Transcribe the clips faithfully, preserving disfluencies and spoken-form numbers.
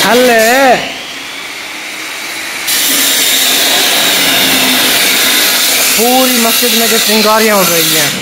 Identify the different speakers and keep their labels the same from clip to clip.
Speaker 1: हल्ले पूरी मस्जिद में के चिंगारियाँ उड़ रही हैं।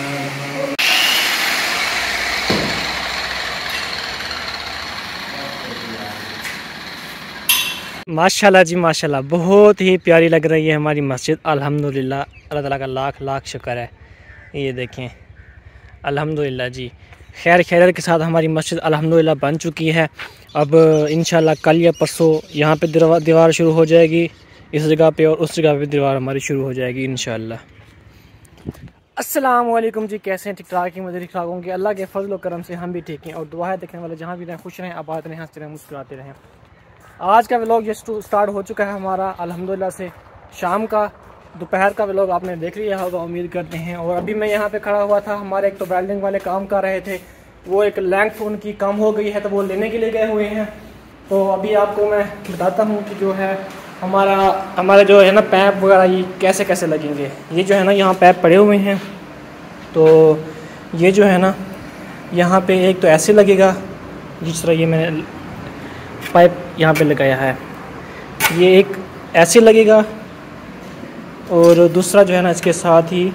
Speaker 1: माशाल्लाह जी माशाल्लाह, बहुत ही प्यारी लग रही है हमारी मस्जिद। अल्हम्दुलिल्लाह, अल्लाह ताला का लाख लाख शुक्र है। ये देखें अल्हम्दुलिल्लाह जी, खैर खैरियत के साथ हमारी मस्जिद अल्हम्दुलिल्लाह बन चुकी है। अब इंशाल्लाह कल या परसों यहाँ पे दीवार शुरू हो जाएगी इस जगह पे, और उस जगह पे दीवार हमारी शुरू हो जाएगी इंशाल्लाह। अस्सलाम वालेकुम जी, कैसे हैं? ठीक ठाक ही, मुझे ठीक ठाक होंगे। अल्लाह के फजल और करम से हम भी ठीक हैं, और दुआ है देखने वाले जहाँ भी रहें खुश रहें, आबाद रहें, हंसते रहें, मुस्कुराते रहें। आज का व्लॉग ये स्टार्ट हो चुका है हमारा अल्हम्दुलिल्लाह से। शाम का दोपहर का व्लॉग आपने देख लिया होगा उम्मीद करते हैं। और अभी मैं यहाँ पे खड़ा हुआ था, हमारे एक तो वेल्डिंग वाले काम कर रहे थे, वो एक लेंथ उनकी कम हो गई है तो वो लेने के लिए गए हुए हैं। तो अभी आपको मैं बताता हूँ कि जो है हमारा हमारे जो है ना पैप वगैरह ये कैसे कैसे लगेंगे। ये जो है ना यहाँ पैप पड़े हुए हैं, तो ये जो है ना यहाँ पे एक तो ऐसे लगेगा, जिस तरह ये मैंने पाइप यहाँ पे लगाया है, ये एक ऐसे लगेगा, और दूसरा जो है ना इसके साथ ही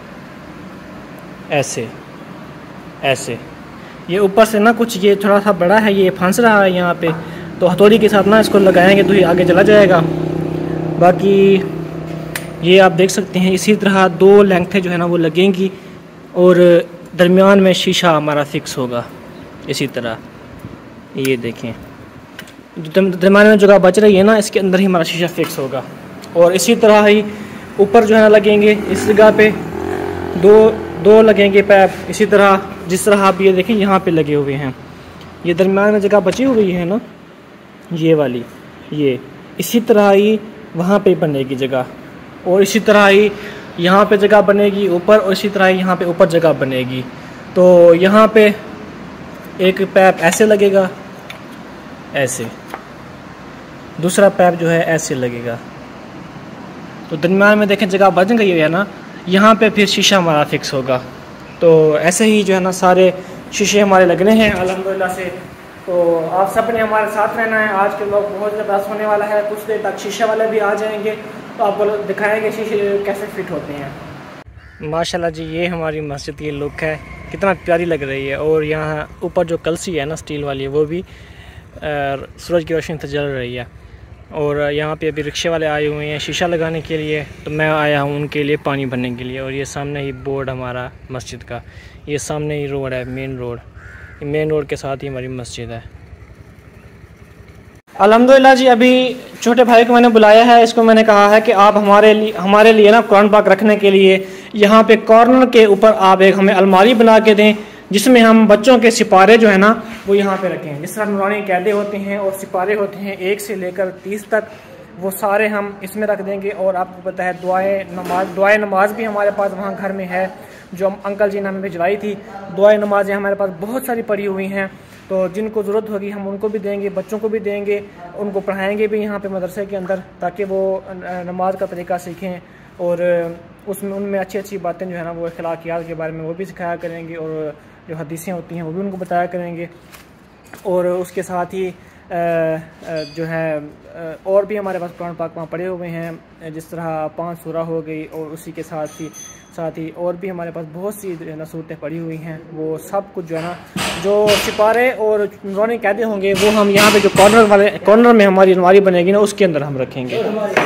Speaker 1: ऐसे ऐसे। ये ऊपर से ना कुछ ये थोड़ा सा बड़ा है, ये फंस रहा है यहाँ पे, तो हथौड़ी के साथ ना इसको लगाएंगे तो ये आगे चला जाएगा। बाकी ये आप देख सकते हैं इसी तरह दो लेंथें जो है ना वो लगेंगी, और दरमियान में शीशा हमारा फिक्स होगा इसी तरह। ये देखें दरमियान में जगह बच रही है ना, इसके अंदर ही हमारा शीशा फिक्स होगा। और इसी तरह ही ऊपर जो है ना लगेंगे इस जगह पे दो दो लगेंगे पैप, इसी तरह जिस तरह आप ये देखें यहाँ पे लगे हुए हैं। ये दरमियान में जगह बची हुई है ना ये वाली, ये इसी तरह ही वहाँ पे बनेगी जगह, और इसी तरह ही यहाँ पे जगह बनेगी ऊपर, और इसी तरह ही यहाँ पे ऊपर जगह बनेगी। तो यहाँ पे एक पैप ऐसे लगेगा, ऐसे, दूसरा पैप जो है ऐसे लगेगा। तो दरमियान में देखें जगह बच गई है ना, यहाँ पे फिर शीशा हमारा फिक्स होगा। तो ऐसे ही जो है ना सारे शीशे हमारे लगने हैं अल्हम्दुलिल्लाह से। तो आप सब ने हमारे साथ रहना है। आज के लोग बहुत ज़बरदस्त होने वाला है, कुछ देर तक शीशे वाले भी आ जाएंगे तो आपको दिखाएंगे शीशे कैसे फिट होते हैं। माशाल्लाह जी, ये हमारी मस्जिद की लुक है, कितना प्यारी लग रही है। और यहाँ ऊपर जो कलसी है ना स्टील वाली, वो भी सूरज की रोशनी से जल रही है। और यहाँ पे अभी रिक्शे वाले आए हुए हैं शीशा लगाने के लिए, तो मैं आया हूँ उनके लिए पानी भरने के लिए। और ये सामने ही बोर्ड हमारा मस्जिद का, ये सामने ही रोड है, मेन रोड, मेन रोड के साथ ही हमारी मस्जिद है। अल्हम्दुलिल्लाह जी, अभी छोटे भाई को मैंने बुलाया है, इसको मैंने कहा है कि आप हमारे लिए हमारे लिए ना कुरान पाक रखने के लिए यहाँ पे कॉर्नर के ऊपर आप एक हमें अलमारी बना के दें, जिसमें हम बच्चों के सिपारे जो है ना वो यहाँ पे रखें। जिस तरह नूरानी कैदे होते हैं और सिपारे होते हैं एक से लेकर तीस तक, वो सारे हम इसमें रख देंगे। और आपको पता है दुआए नमाज दुआए नमाज भी हमारे पास वहाँ घर में है, जो हम अंकल जी ने हमें भिजवाई थी। दुआए नमाजें हमारे पास बहुत सारी पड़ी हुई हैं, तो जिनको ज़रूरत होगी हम उनको भी देंगे, बच्चों को भी देंगे, उनको पढ़ाएंगे भी यहाँ पे मदरसे के अंदर, ताकि वो नमाज का तरीका सीखें। और उसमें उनमें अच्छी अच्छी बातें जो है ना वो अखलाकियात के बारे में वो भी सिखाया करेंगे, और जो हदीसें होती हैं वो भी उनको बताया करेंगे। और उसके साथ ही जो है और भी हमारे पास कुरान पाक वहाँ पढ़े हुए हैं, जिस तरह पाँच सूरा हो गई, और उसी के साथ ही साथ ही और भी हमारे पास बहुत सी जो है ना सूरतें पड़ी हुई हैं। वो सब कुछ जो है ना जो सिपारे और नूरानी कैदे होंगे वो हम यहाँ पे जो कॉर्नर वाले कॉर्नर में हमारी अलमारी बनेगी ना उसके अंदर हम रखेंगे।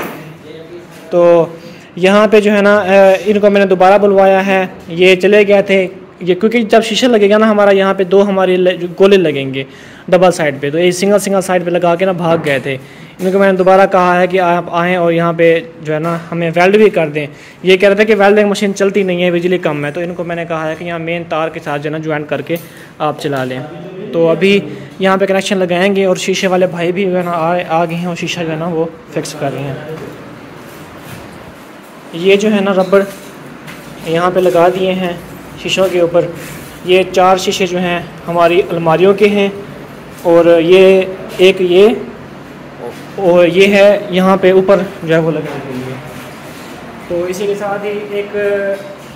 Speaker 1: तो यहाँ पे जो है ना इनको मैंने दोबारा बुलवाया है, ये चले गए थे ये, क्योंकि जब शीशा लगेगा ना हमारा यहाँ पे दो हमारे गोले लगेंगे डबल साइड पे, तो ये सिंगल सिंगल साइड पे लगा के ना भाग गए थे। इनको मैंने दोबारा कहा है कि आप आएँ और यहाँ पे जो है ना हमें वेल्ड भी कर दें। ये कह रहे थे कि वेल्डिंग मशीन चलती नहीं है, बिजली कम है, तो इनको मैंने कहा है कि यहाँ मेन तार के साथ जो है ना ज्वाइन करके आप चला लें। तो अभी यहाँ पे कनेक्शन लगाएंगे, और शीशे वाले भाई भी जो है ना आ गए हैं, और शीशा जो है ना वो फिक्स कर रहे हैं। ये जो है ना रबड़ यहाँ पे लगा दिए हैं शीशों के ऊपर। ये चार शीशे जो हैं हमारी अलमारियों के हैं, और ये एक ये और ये है यहाँ पे ऊपर जो है वो लगाने के लिए। तो इसी के साथ ही एक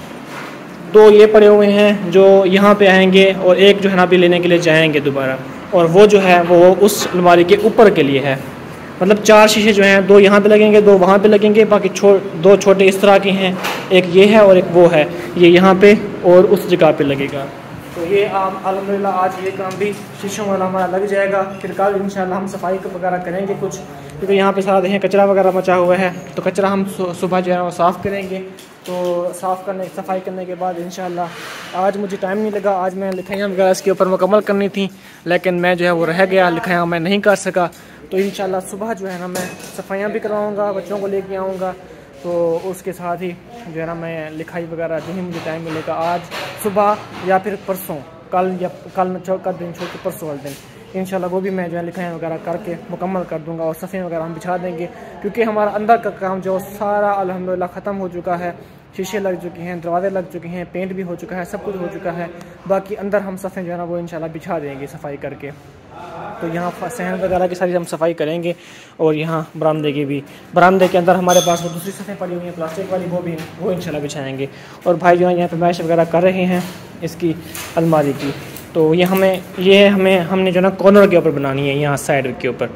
Speaker 1: दो ये पड़े हुए हैं जो यहाँ पे आएंगे, और एक जो है ना अभी लेने के लिए जाएंगे दोबारा। और वो जो है वो उस अलमारी के ऊपर के लिए है। मतलब चार शीशे जो हैं, दो यहाँ पे लगेंगे, दो वहाँ पे लगेंगे, बाकी छो दो छोटे इस तरह के हैं, एक ये है और एक वो है, ये यहाँ पे और उस जगह पे लगेगा। तो ये आप अल्हम्दुलिल्लाह आज ये काम भी शीशों वाला हमारा लग जाएगा। फिर कल इंशाल्लाह हम सफाई वगैरह करेंगे कुछ, क्योंकि यहाँ पे सारा देखें कचरा वगैरह मचा हुआ है, तो कचरा हम सुबह जो है वो साफ़ करेंगे। तो साफ़ करने सफाई करने के बाद इंशाल्लाह, आज मुझे टाइम नहीं लगा, आज मैं लिखाइयाँ वगैरह इसके ऊपर मुकम्मल करनी थी, लेकिन मैं जो है वो रह गया, लिखाइयाँ मैं नहीं कर सका। तो इंशाल्लाह सुबह जो है ना मैं सफाइयाँ भी करवाऊँगा, बच्चों को लेके आऊँगा, तो उसके साथ ही जो है ना मैं लिखाई वगैरह जो ही मुझे टाइम मिलेगा आज सुबह या फिर परसों, कल या कल का दिन छोड़ के परसों वाले दिन इंशाल्लाह वो भी मैं जो है लिखाई वगैरह करके मुकम्मल कर दूंगा और सफ़े वगैरह हम बिछा देंगे, क्योंकि हमारा अंदर का काम जो सारा अल्हम्दुलिल्लाह ख़त्म हो चुका है। शीशे लग चुके हैं, दरवाजे लग चुके हैं, पेंट भी हो चुका है, सब कुछ हो चुका है। बाकी अंदर हम सफ़े जो है ना वो इंशाल्लाह बिछा देंगे सफाई करके। तो यहाँ सहन वगैरह की सारी हम सफाई करेंगे और यहाँ बरामदे की भी, बरामदे के अंदर हमारे पास वो दूसरी सफ़ें पड़ी हुई हैं प्लास्टिक वाली, वो भी वो इंशाल्लाह बिछाएंगे। और भाई जो है यहाँ पे मैश वगैरह कर रहे हैं इसकी अलमारी की। तो ये हमें ये हमें हमने जो है ना कॉर्नर के ऊपर बनानी है, यहाँ साइड के ऊपर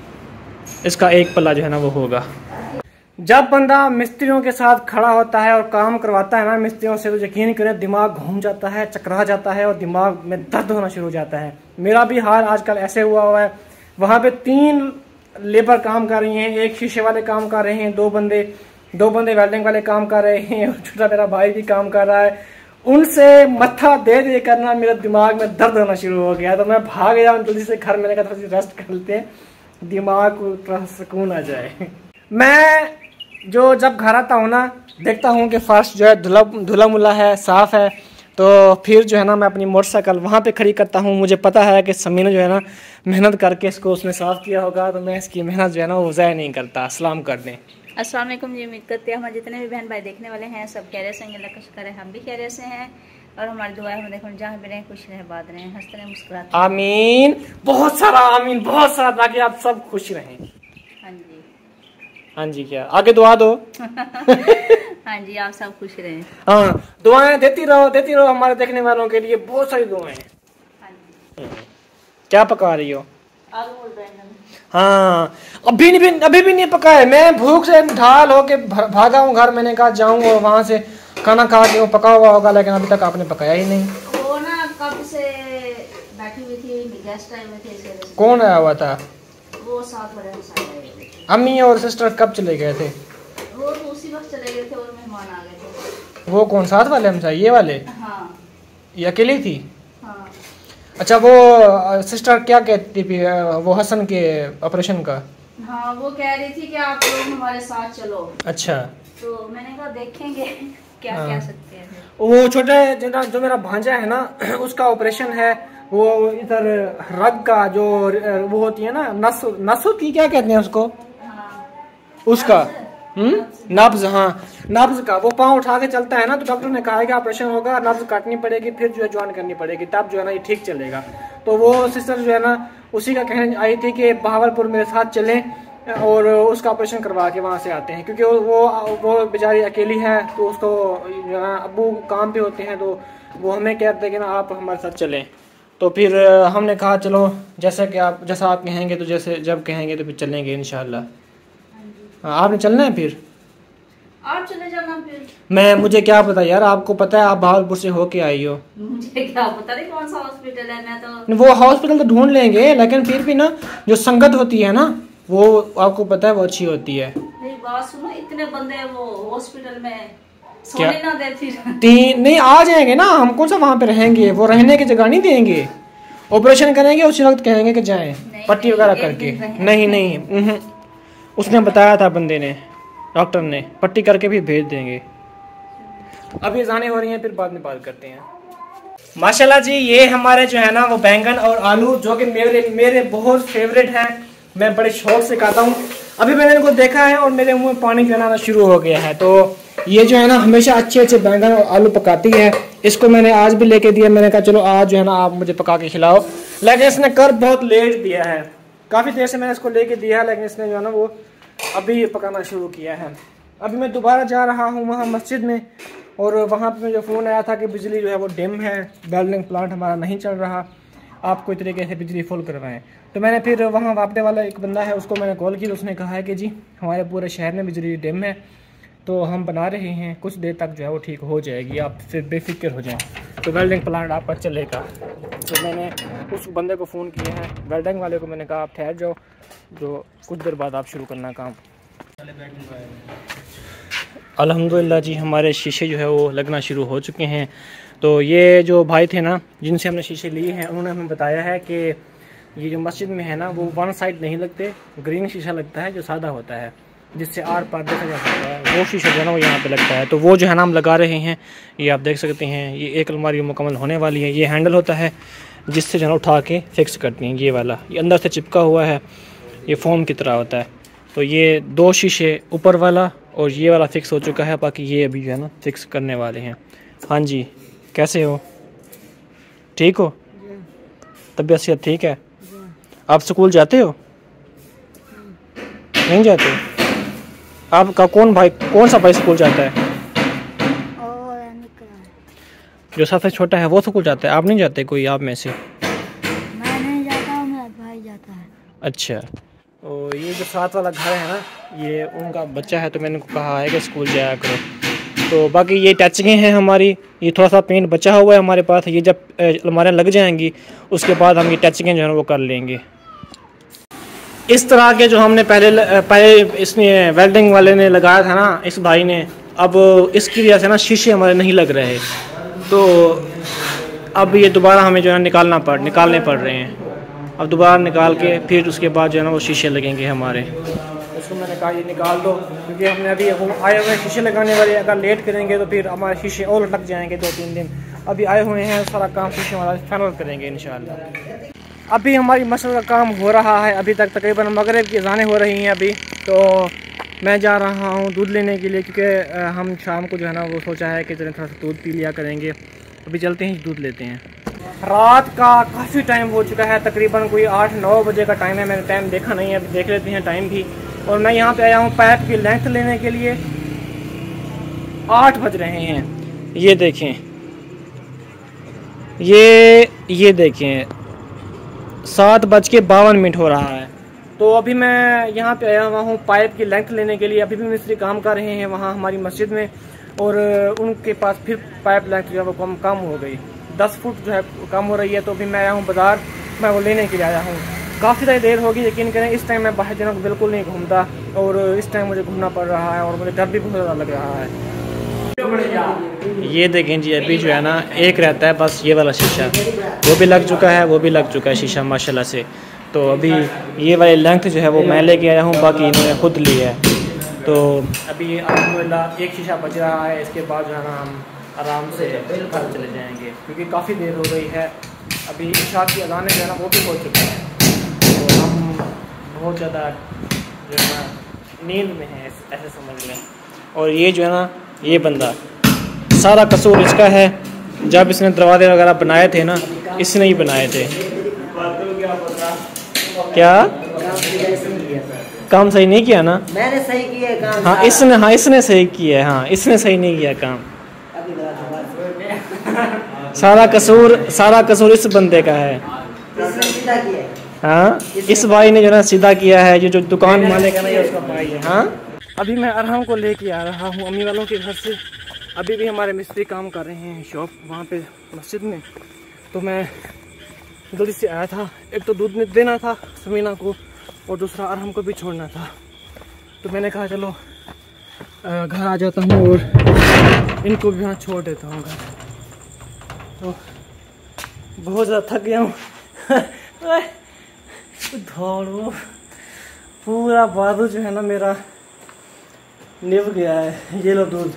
Speaker 1: इसका एक पल्ला जो है ना वो होगा। जब बंदा मिस्त्रियों के साथ खड़ा होता है और काम करवाता है ना मिस्त्रियों से, तो यकीन करें दिमाग घूम जाता है, चकरा जाता है और दिमाग में दर्द होना शुरू हो जाता है। मेरा भी हाल आजकल ऐसे हुआ हुआ है। वहाँ पे तीन लेबर काम कर रही हैं, एक शीशे वाले काम कर रहे हैं, दो बंदे दो बंदे वेल्डिंग वाले काम कर रहे हैं और छोटा मेरा भाई भी काम कर रहा है। उनसे मत्था दे दे करना मेरे दिमाग में दर्द होना शुरू हो गया। तो मैं भाग गया जल्दी से घर, मैंने कहा थोड़ी सी रेस्ट कर लेते हैं, दिमाग को थोड़ा सुकून आ जाए। मैं जो जब घर आता हूँ ना देखता हूँ कि फर्श जो है धुला धुला मुला है, साफ़ है, तो फिर जो है ना मैं अपनी मोटरसाइकिल वहाँ पे खड़ी करता हूँ। मुझे पता है कि समीना जो है ना मेहनत करके इसको उसने साफ़ किया होगा, तो मैं इसकी मेहनत जो है ना वो ज़ाया नहीं करता। अस्सलाम कर दें।
Speaker 2: अस्सलाम वालेकुम जी, उम्मीद करते हैं हमारे जितने भी बहन भाई देखने वाले हैं सब खैरियत से हैं, अल्लाह का शुक्र है हम भी खैरियत से हैं। और हमारी दुआ है हम देखो जहाँ भी रहें खुश रहें, बात रहें, हंसते रहें, मुस्कुराते रहें।
Speaker 1: आमीन, बहुत सारा आमीन, बहुत सारा, ताकि आप सब खुश रहें।
Speaker 2: हाँ जी,
Speaker 1: हाँ जी, क्या आगे दुआ दो।
Speaker 2: हाँ जी, आप सब खुश रहें।
Speaker 1: हाँ, दुआएं देती रहो देती रहो हमारे देखने वालों के लिए, बहुत सारी दुआएं।
Speaker 2: हाँ जी,
Speaker 1: क्या पका रही हो?
Speaker 2: आलू और बैंगन।
Speaker 1: हाँ, अभी नहीं अभी भी नहीं पका है। मैं भूख से ढाल होके भागा हूँ घर, मैंने कहा जाऊँ और वहाँ से खाना खा के वो पका हुआ होगा, लेकिन अभी तक आपने पकाया ही नहीं।
Speaker 2: वो ना कब से बैठी हुई थी, गेस्ट आए हुए थे इस वजह से।
Speaker 1: कौन आया हुआ था?
Speaker 2: वो साथ वाले साथ आए हुए थे।
Speaker 1: अम्मी और सिस्टर कब चले गए थे?
Speaker 2: वो तो उसी वक्त चले गए थे और मेहमान आ गए थे।
Speaker 1: वो कौन, साथ वाले हमसा, ये वाले?
Speaker 2: हाँ।
Speaker 1: ये अकेली थी?
Speaker 2: हाँ।
Speaker 1: अच्छा, वो सिस्टर क्या कहती थी वो हसन के ऑपरेशन का?
Speaker 2: हाँ, वो कह रही थी कि आप लोग हमारे साथ चलो।
Speaker 1: अच्छा,
Speaker 2: तो मैंने कहा देखेंगे क्या
Speaker 1: हाँ।
Speaker 2: कह सकते हैं।
Speaker 1: वो छोटे जो मेरा भांजा है ना उसका ऑपरेशन है, वो इधर रग का जो वो होती है ना नस नस होती है, क्या कहते हैं उसको?
Speaker 2: हाँ।
Speaker 1: उसका हम्म नब्ज, हाँ नब्ज का, वो पाँव उठा के चलता है ना, तो डॉक्टर ने कहा है कि ऑपरेशन होगा, नब्ज काटनी पड़ेगी, फिर जो है ज्वाइन करनी पड़ेगी, तब जो है ना ये ठीक चलेगा। तो वो सिस्टर जो है ना उसी का कहने आई थी कि बहावलपुर मेरे साथ चलें और उसका ऑपरेशन करवा के वहाँ से आते हैं, क्योंकि वो वो बेचारी अकेली है, तो उसको जो है अब्बू काम पे होते हैं, तो वो हमें कहते हैं कि ना आप हमारे साथ चलें। तो फिर हमने कहा चलो जैसा कि आप जैसा आप कहेंगे, तो जैसे जब कहेंगे तो फिर चलेंगे इंशाल्लाह। हाँ, आपने चलना है? फिर
Speaker 2: आप चले जाना। फिर
Speaker 1: मैं मुझे क्या पता यार, आपको पता है आप बहावलपुर से होके आई हो,
Speaker 2: मुझे क्या पता नहीं कौन सा हॉस्पिटल है। मैं तो
Speaker 1: वो हॉस्पिटल तो ढूंढ लेंगे, लेकिन फिर भी ना जो संगत होती है ना वो आपको पता है वो अच्छी होती है।
Speaker 2: मेरी बात सुनो, इतने बंदे वो हॉस्पिटल में सोने ना देती।
Speaker 1: तीन नहीं आ जाएंगे ना, हम कौन सा वहाँ पे रहेंगे, वो रहने की जगह नहीं देंगे। ऑपरेशन करेंगे उसी वक्त कहेंगे कि जाएं पट्टी वगैरह करके। नहीं नहीं, उसने बताया था बंदे ने, डॉक्टर ने, पट्टी करके भी भेज देंगे। अभी जाने हो रही हैं, फिर बाद में बात करते हैं। माशाल्लाह जी, ये हमारे जो है ना वो बैंगन और आलू, जो कि मेरे मेरे बहुत फेवरेट हैं, मैं बड़े शौक से खाता हूँ। अभी मैंने इनको देखा है और मेरे मुंह में पानी आना शुरू हो गया है। तो ये जो है ना हमेशा अच्छे अच्छे बैंगन और आलू पकाती है। इसको मैंने आज भी लेके दिया, मैंने कहा चलो आज जो है ना आप मुझे पका के खिलाओ, लेकिन इसने कर बहुत लेट दिया है। काफ़ी देर से मैंने इसको लेके दिया, लेकिन इसने जो है ना वो अभी पकाना शुरू किया है। अभी मैं दोबारा जा रहा हूँ वहाँ मस्जिद में, और वहाँ पे मुझे फ़ोन आया था कि बिजली जो है वो डिम है, वेल्डिंग प्लांट हमारा नहीं चल रहा। आप कोई तरीके से बिजली फुल करवाएं। तो मैंने फिर वहाँ वापडे वाला एक बंदा है उसको मैंने कॉल की, तो उसने कहा है कि जी हमारे पूरे शहर में बिजली डिम है, तो हम बना रहे हैं, कुछ देर तक जो है वो ठीक हो जाएगी, आप फिर बेफिक्र हो जाएं, तो वेल्डिंग प्लांट आपका चलेगा। तो मैंने उस बंदे को फ़ोन किया है, वेल्डिंग वाले को मैंने कहा आप ठहर जाओ, जो कुछ देर बाद आप शुरू करना काम। अल्हम्दुलिल्लाह जी हमारे शीशे जो है वो लगना शुरू हो चुके हैं। तो ये जो भाई थे ना जिनसे हमने शीशे लिए हैं, उन्होंने हमें बताया है कि ये जो मस्जिद में है ना वो वन साइड नहीं लगते, ग्रीन शीशा लगता है जो सादा होता है, जिससे आर पार देखा जा सकता है, वो शीशा जो है ना वो यहाँ पे लगता है। तो वो जो है ना हम लगा रहे हैं, ये आप देख सकते हैं। ये एक अलमारी मुकम्मल होने वाली है। ये हैंडल होता है जिससे जो है ना उठा के फिक्स करती हैं, ये वाला, ये अंदर से चिपका हुआ है, ये फोम की तरह होता है। तो ये दो शीशे ऊपर वाला और ये वाला फिक्स हो चुका है, बाकी ये अभी जो है ना फिक्स करने वाले हैं। हाँ जी, कैसे हो? ठीक हो? तबीयत सेहत ठीक है? आप स्कूल जाते हो? नहीं जाते? आपका कौन भाई, कौन सा भाई स्कूल जाता है? जो सबसे छोटा है वो स्कूल जाता है, आप नहीं जाते? कोई आप में से?
Speaker 2: मैं नहीं जाता हूँ, मेरा भाई जाता है।
Speaker 1: अच्छा, तो ये जो साथ वाला घर है ना ये उनका बच्चा है, तो मैंने उनको कहा है कि स्कूल जाया करो। तो बाकी ये टचिंगें हैं हमारी, ये थोड़ा सा पेंट बचा हुआ है हमारे पास, ये जब अलमारियाँ लग जाएंगी उसके बाद हम ये टचिंगें जो है वो कर लेंगे। इस तरह के जो हमने पहले पहले इसमें वेल्डिंग वाले ने लगाया था ना, इस भाई ने, अब इसकी वजह से ना शीशे हमारे नहीं लग रहे, तो अब ये दोबारा हमें जो है निकालना पड़ निकालने पड़ रहे हैं। अब दोबारा निकाल के फिर उसके बाद जो है ना वो शीशे लगेंगे हमारे। उसको मैंने कहा ये निकाल दो, क्योंकि हमने अभी आए हुए शीशे लगाने वाले, अगर लेट करेंगे तो फिर हमारे शीशे और लग जाएंगे दो तीन दिन। अभी आए हुए हैं, सारा काम शीशे वाला फाइनल करेंगे इंशाल्लाह। अभी हमारी मसल का काम हो रहा है, अभी तक तकरीबन मगरिब की अज़ानें हो रही हैं अभी। तो मैं जा रहा हूँ दूध लेने के लिए, क्योंकि हम शाम को जो है ना वो सोचा है कि चलें थोड़ा सा दूध पी लिया करेंगे। अभी चलते हैं दूध लेते हैं। रात का काफ़ी टाइम हो चुका है, तकरीबन कोई आठ नौ बजे का टाइम है, मैंने टाइम देखा नहीं है, अभी देख लेते हैं टाइम भी। और मैं यहाँ पे आया हूँ पाइप की लेंथ लेने के लिए। आठ बज रहे हैं, ये देखें, ये ये देखें सात बज के बावन मिनट हो रहा है। तो अभी मैं यहाँ पे आया हुआ हूँ पाइप की लेंथ लेने के लिए। अभी भी मिस्त्री काम कर रहे हैं वहाँ हमारी मस्जिद में, और उनके पास फिर पाइप लेंथ जो है वो कम कम हो गई, दस फुट जो है कम हो रही है। तो अभी मैं आया हूँ बाज़ार, मैं वो लेने के लिए आया हूँ। काफ़ी सारी देर होगी, यकीन करें इस टाइम मैं बाहर दिनों को बिल्कुल नहीं घूमता, और इस टाइम मुझे घूमना पड़ रहा है और मुझे डर भी बहुत ज़्यादा लग रहा है। ये देखें जी, अभी जो है ना एक रहता है बस ये वाला शीशा, वो भी लग चुका है, वो भी लग चुका है शीशा माशाल्लाह से। तो अभी ये वाली लेंथ जो है वो मैं लेके आया हूँ, बाकी इन्होंने खुद ली है। तो अभी अल्हम्दुलिल्लाह एक शीशा बच रहा है, इसके बाद जो है ना हम आराम से घर चले जाएंगे, क्योंकि काफ़ी देर हो गई है। अभी इशा की अज़ानें जो है ना वो भी हो चुकी हैं, तो हम बहुत ज़्यादा जो है ना नींद में है, ऐसे समझ लें। और ये जो है ना ये बंदा, सारा कसूर इसका है। जब इसने दरवाजे वगैरह बनाए थे ना, इसने ही बनाए थे। क्या काम सही नहीं किया ना? मैंने सही किया काम। हाँ इसने हाँ इसने सही किया है, हाँ इसने सही नहीं किया काम। सारा कसूर सारा कसूर इस बंदे का है। हाँ इस भाई ने जो ना सीधा किया है, ये जो दुकान मालिक है ना ये उसका भाई है। हाँ अभी मैं अरहम को लेके आ रहा हूँ अम्मी वालों के घर से। अभी भी हमारे मिस्त्री काम कर रहे हैं शॉप वहाँ पे मस्जिद में, तो मैं जल्दी से आया था। एक तो दूध में देना था समीना को, और दूसरा अरहम को भी छोड़ना था। तो मैंने कहा चलो घर आ जाता हूँ और इनको भी यहाँ छोड़ देता हूँ घर। तो बहुत ज़्यादा थक गया हूँ। दौड़ो, पूरा बाजू जो है ना मेरा निभ गया है। ये लो दूध।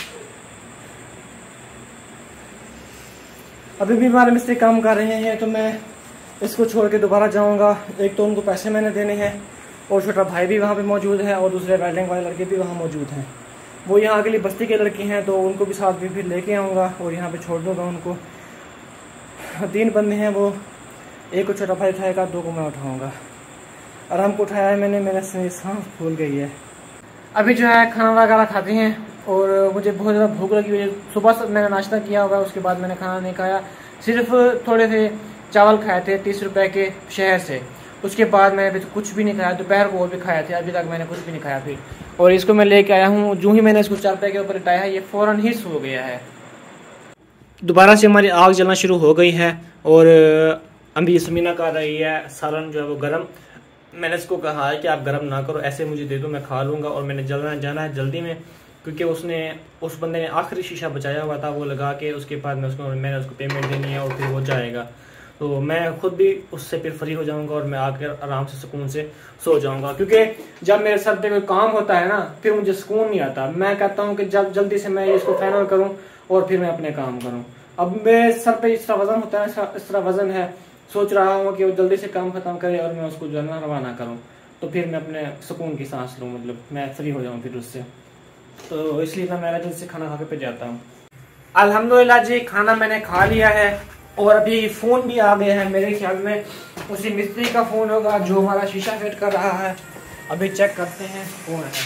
Speaker 1: अभी भी हमारे मिस्त्री काम कर रहे हैं, तो मैं इसको छोड़ के दोबारा जाऊंगा। एक तो उनको पैसे मैंने देने हैं, और छोटा भाई भी वहाँ पे मौजूद है, और दूसरे वेल्डिंग वाले लड़के भी वहाँ मौजूद हैं। वो यहाँ अगली बस्ती के लड़के हैं, तो उनको भी साथ भी फिर लेके आऊँगा और यहाँ पे छोड़ दूँगा उनको। तीन बंदे हैं, वो एक को छोटा भाई उठाएगा, दो को मैं उठाऊँगा। आराम को उठाया है मैंने, मैंने सांस फूल गई है। अभी जो है खाना वगैरह खाते हैं, और मुझे बहुत ज़्यादा भूख लगी हुई है। सुबह से मैंने नाश्ता किया हुआ है, उसके बाद मैंने खाना नहीं खाया। सिर्फ थोड़े से चावल खाए थे तीस रुपए के शहर से। उसके बाद मैंने अभी तो कुछ भी नहीं खाया, दोपहर को और भी खाया थे, अभी तक मैंने कुछ भी नहीं खाया फिर। और इसको मैं लेके आया हूँ, जो ही मैंने इसको चारपाई के ऊपर लिटाया है ये फ़ौरन ही सो गया है। दोबारा से हमारी आग जलना शुरू हो गई है और अभी समीना कर रही है सालन जो है वो गर्म। मैंने इसको कहा है कि आप गर्म ना करो, ऐसे मुझे दे दो, मैं खा लूँगा। और मैंने जलना जाना है जल्दी में, क्योंकि उसने उस बंदे ने आखिरी शीशा बचाया हुआ था, वो लगा के उसके बाद में उसको मैंने उसको पेमेंट देनी है और फिर वो जाएगा। तो मैं खुद भी उससे फिर फ्री हो जाऊंगा और मैं आकर आराम से सुकून से सो जाऊंगा। क्योंकि जब मेरे सर पे कोई काम होता है ना, फिर मुझे सुकून नहीं आता। मैं कहता हूँ कि जब जल्दी से मैं इसको फाइनल करूँ और फिर मैं अपने काम करूँ। अब मेरे सर पे इस तरह वजन होता है, इस तरह वजन है, सोच रहा हूँ कि वो जल्दी से काम खत्म करे और मैं उसको जो है ना रवाना करूँ, तो फिर मैं अपने सुकून की सांस लूँ, मतलब मैं फ्री हो जाऊँ फिर उससे। तो इसलिए मैं मेरा जल्दी से खाना खा के पे जाता हूँ। अल्हम्दुलिल्लाह जी, खाना मैंने खा लिया है और अभी फ़ोन भी आ गया है। मेरे ख्याल में उसी मिस्त्री का फ़ोन होगा जो हमारा शीशा फिट कर रहा है। अभी चेक करते हैं कौन है।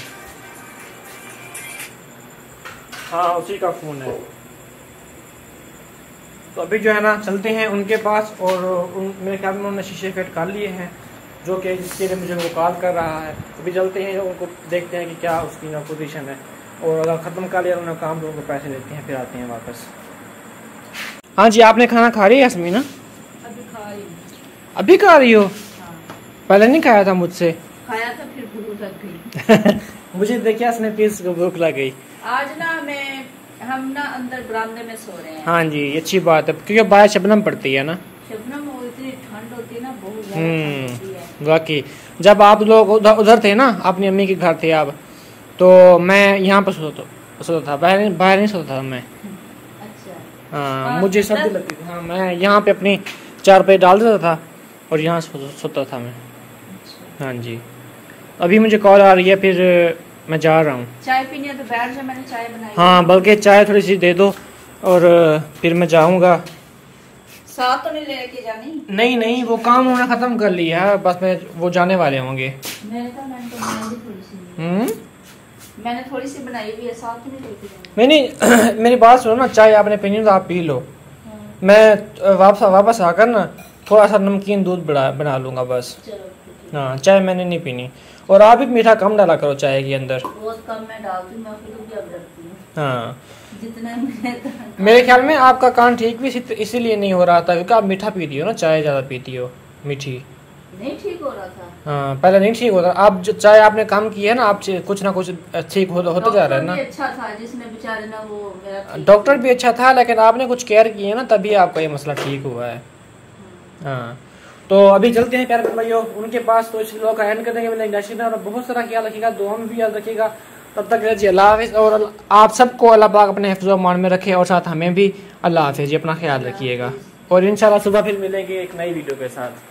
Speaker 1: हाँ, उसी का फ़ोन है। तो अभी जो है ना चलते हैं उनके पास और उन, मेरे ख्याल में उन्होंने शीशे फिट कर लिए हैं, जो कि जिसके लिए मुझे वो कॉल कर रहा है। अभी चलते हैं उनको, देखते हैं कि क्या उसकी ना पोजीशन है, और अगर ख़त्म कर लिया उन्होंने काम तो उनको पैसे देते हैं, फिर आते हैं वापस। हाँ जी, आपने खाना खा रही है समीना?
Speaker 2: अभी खा रही हूँ।
Speaker 1: अभी खा रही हो?
Speaker 2: हाँ।
Speaker 1: पहले नहीं खाया था मुझसे?
Speaker 2: खाया था, फिर भूख लग गई।
Speaker 1: मुझे देखिए इसने पीस को भूख लग गई।
Speaker 2: आज ना मैं हम ना अंदर बरामदे में सो रहे हैं।
Speaker 1: हाँ जी, अच्छी बात है, क्योंकि बाहर शबनम पड़ती है ना।
Speaker 2: शबनम वो इतनी ठंड होती है ना, बहुत ज्यादा ठंड होती है।
Speaker 1: वाकई जब आप लोग उधर उधर थे ना, अपनी अम्मी के घर थे आप, तो मैं यहाँ पर सोता सोता था, बाहर बाहर नहीं सोता था मैं।
Speaker 2: अच्छा।
Speaker 1: हाँ, मुझे सर्दी लगती थी। हाँ, मैं यहाँ पे अपनी चार पे डाल देता था और यहाँ सो, सोता था मैं।
Speaker 2: अच्छा।
Speaker 1: हाँ जी, अभी मुझे कॉल आ रही है, फिर मैं जा रहा हूँ।
Speaker 2: चाय पीनी है तो बैठ जा, मैंने चाय बनाई।
Speaker 1: हाँ, बल्कि चाय थोड़ी सी दे दो और फिर मैं जाऊँगा।
Speaker 2: साथ तो नहीं लेके जानी? नहीं
Speaker 1: नहीं, वो काम उन्होंने ख़त्म कर लिया है, बस मैं वो जाने वाले होंगे।
Speaker 2: मैंने कहा मैंने तो बनाई थोड़ी सी।
Speaker 1: हम्म
Speaker 2: मैंने थोड़ी सी बनाई हुई है, साथ तो नहीं लेके जानी।
Speaker 1: नहीं नहीं, मेरी बात सुनो ना, चाय आपने पीनी तो आप पी लो। हाँ। मैं वापस वापस आकर ना थोड़ा सा नमकीन दूध बना बना लूँगा बस।
Speaker 2: चलो।
Speaker 1: हाँ, चाय मैंने नहीं पीनी। और आप भी मीठा कम डाला करो चाय के अंदर।
Speaker 2: बहुत कम मैं डालती हूँ, मैं खुद भी अब रखती हूँ।
Speaker 1: हाँ,
Speaker 2: जितना मैं
Speaker 1: मेरे ख्याल में आपका कान ठीक भी इसीलिए नहीं हो रहा था क्योंकि आप मीठा पीती हो ना, चाय ज़्यादा पीती हो मीठी।
Speaker 2: नहीं ठीक हो रहा था।
Speaker 1: हाँ, पहले नहीं ठीक होता। आप जो चाय आपने कम की है ना, आप कुछ ना कुछ ठीक हो, होते जा रहा है ना।
Speaker 2: अच्छा था जिसने बेचारे ना वो मेरा
Speaker 1: डॉक्टर भी अच्छा था, लेकिन आपने कुछ केयर की है ना, तभी आपका ये मसला ठीक हुआ है। हाँ, तो अभी चलते हैं प्यारे भाइयों उनके पास। तो इस लोग का एंड कर देंगे। मैंने नशीदा और बहुत सारा ख्याल रखिएगा, दुआ में भी याद रखिएगा। तब तक जी अल्लाह हाफिज़, और आप सबको अल्लाह पाक अपने हिफ्ज़ व अमान में रखे, और साथ हमें भी अल्लाह हाफिज़ जी, अपना ख्याल रखिएगा। और इंशाल्लाह सुबह फिर मिलेंगे एक नई वीडियो के साथ।